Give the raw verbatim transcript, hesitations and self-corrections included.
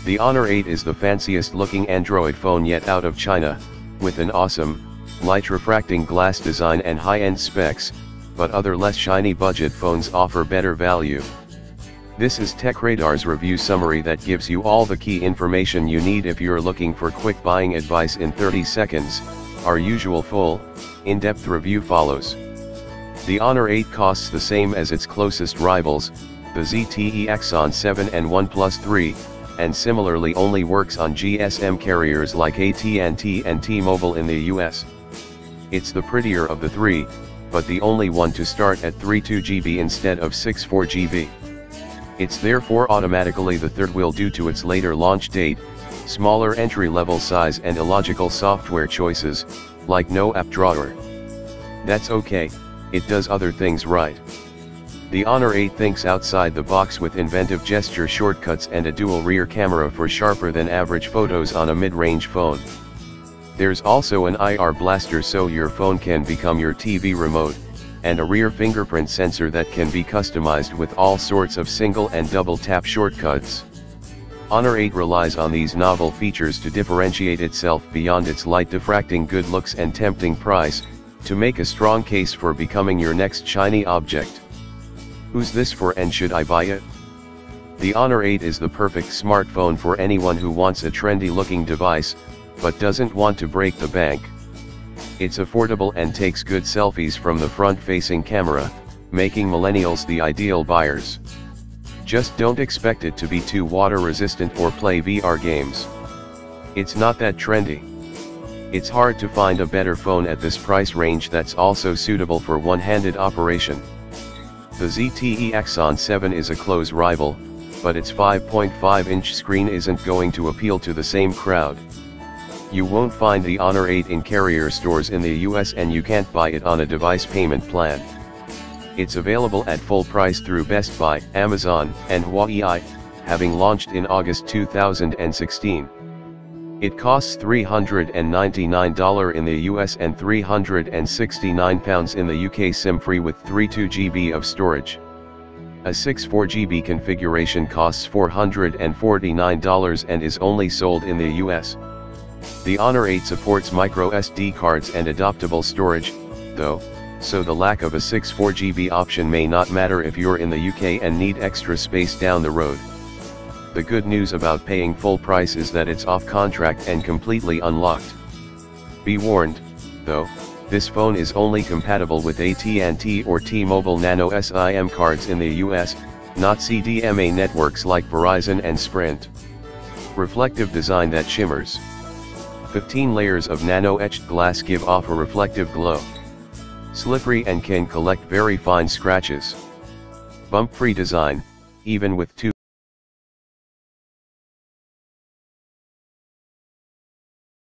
The Honor eight is the fanciest looking Android phone yet out of China, with an awesome, light refracting glass design and high-end specs, but other less shiny budget phones offer better value. This is TechRadar's review summary that gives you all the key information you need if you're looking for quick buying advice in thirty seconds. Our usual full, in-depth review follows. The Honor eight costs the same as its closest rivals, the Z T E Exon seven and OnePlus three, and similarly only works on G S M carriers like A T and T and T-Mobile in the U S. It's the prettier of the three, but the only one to start at three point two gigabytes instead of six point four gigabytes. It's therefore automatically the third wheel due to its later launch date, smaller entry-level size and illogical software choices, like no app drawer. That's okay, it does other things right. The Honor eight thinks outside the box with inventive gesture shortcuts and a dual rear camera for sharper than average photos on a mid-range phone. There's also an I R blaster so your phone can become your T V remote, and a rear fingerprint sensor that can be customized with all sorts of single and double tap shortcuts. Honor eight relies on these novel features to differentiate itself beyond its light diffracting good looks and tempting price, to make a strong case for becoming your next shiny object. Who's this for and should I buy it? The Honor eight is the perfect smartphone for anyone who wants a trendy looking device, but doesn't want to break the bank. It's affordable and takes good selfies from the front-facing camera, making millennials the ideal buyers. Just don't expect it to be too water-resistant or play V R games. It's not that trendy. It's hard to find a better phone at this price range that's also suitable for one-handed operation. The Z T E Exon seven is a close rival, but its five point five inch screen isn't going to appeal to the same crowd. You won't find the Honor eight in carrier stores in the U S and you can't buy it on a device payment plan. It's available at full price through Best Buy, Amazon, and Huawei, having launched in August two thousand sixteen. It costs three hundred ninety-nine dollars in the U S and three hundred sixty-nine pounds in the U K SIM-free with three point two gigabytes of storage. A six point four gigabyte configuration costs four hundred forty-nine dollars and is only sold in the U S. The Honor eight supports micro S D cards and adaptable storage, though, so the lack of a six point four gigabyte option may not matter if you're in the U K and need extra space down the road. The good news about paying full price is that it's off contract and completely unlocked. Be warned, though, this phone is only compatible with A T and T or T-Mobile Nano SIM cards in the U S, not C D M A networks like Verizon and Sprint. Reflective design that shimmers. fifteen layers of nano-etched glass give off a reflective glow. Slippery and can collect very fine scratches. Bump-free design, even with two